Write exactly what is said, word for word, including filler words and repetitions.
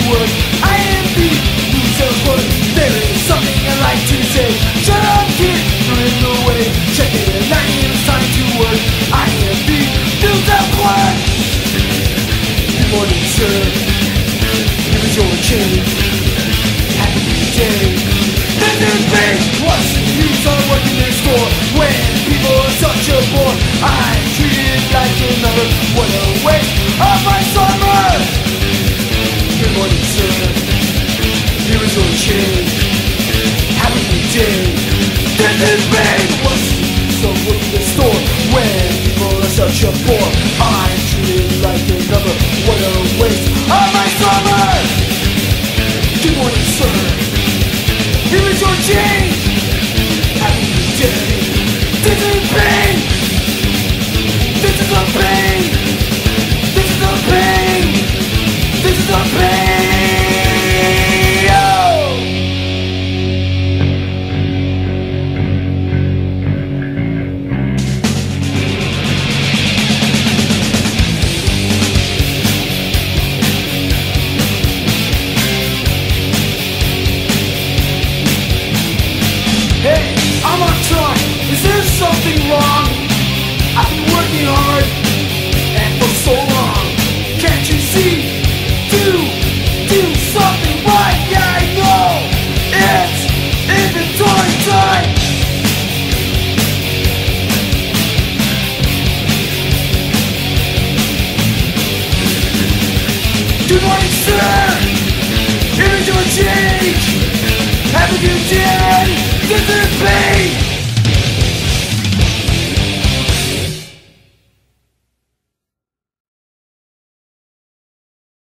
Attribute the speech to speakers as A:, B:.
A: work. I am the loser work. There is something I like to say. Shut up, kid, you're in the way. Check it, nine a m it's time to work. I am the loser work. Good morning, sir. Here is your change. Happy day. This is me. What's the use of working in a store when people are such a bore? I'm treated like another. What a waste of my summer. Good morning, sir. Here is your change. Happy day. This is me. What's the use of working in a store when people are such a bore? I'm treated like another. What a waste of my summer. Good morning, sir. Here is your change. Happy day. This is pain. This is a pain. This is a pain. This is a pain. Oh. Hey, I'm on time. Is there something wrong? I've been working hard and for so long. Can't you see? Do, do something right. Yeah, I know. It's inventory time. Good morning, sir. Here is your change. Have a good day. This is pain.